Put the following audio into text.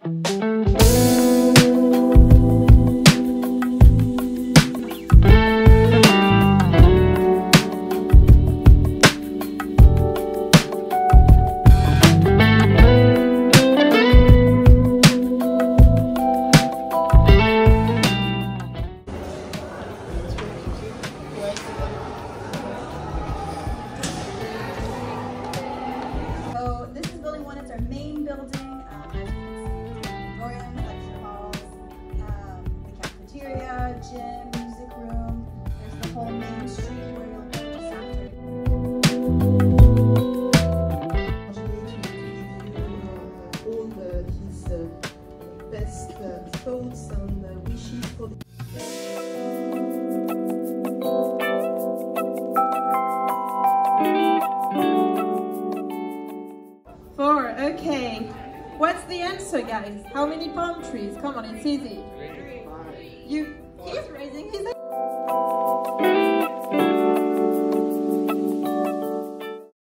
Main building, as you can see, auditorium, lecture halls, the cafeteria, gym, music room. There's the whole main street where you'll go this afternoon. All his best thoughts and wishes for the Four, okay. What's the answer, guys? How many palm trees? Come on, it's easy. You